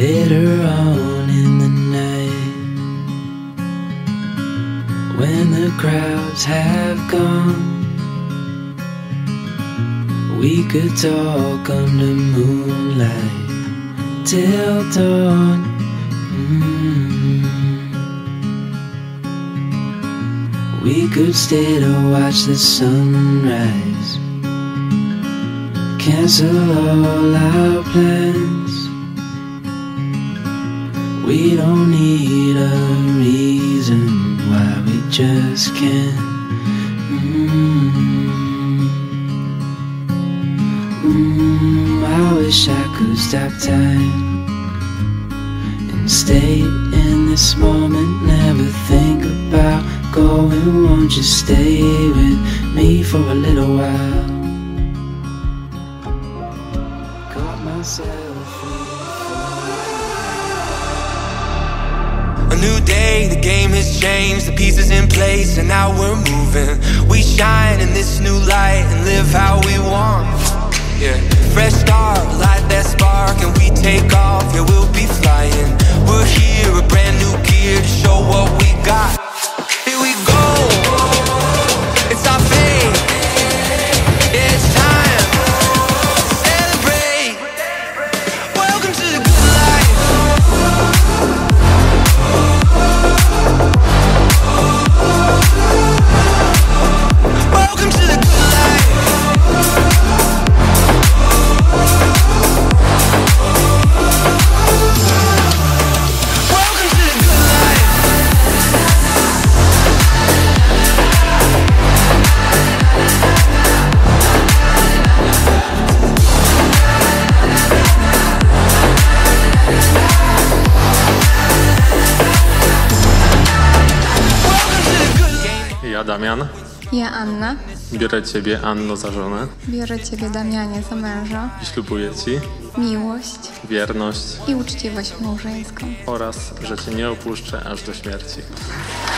later on in the night, when the crowds have gone, we could talk under moonlight till dawn. We could stay to watch the sunrise, cancel all our plans. We don't need a reason why we just can't. I wish I could stop time and stay in this moment, never think about going. Won't you stay with me for a little while? Got myself a new day, the game has changed, the pieces in place, and now we're moving. We shine in this new light and live how we want. Yeah, fresh start, light that spark, and we take off. Yeah, we'll be flying. We're here, a brand new gear to show what we got. Here we go. It's our fate. Yeah, it's time to celebrate. Welcome to the good life. Welcome to the good life. Ja Damian. Ja Anna. Biorę Ciebie, Anno, za żonę. Biorę Ciebie, Damianie, za męża. I ślubuję Ci Miłość wierność i uczciwość małżeńską. oraz, że Cię nie opuszczę aż do śmierci.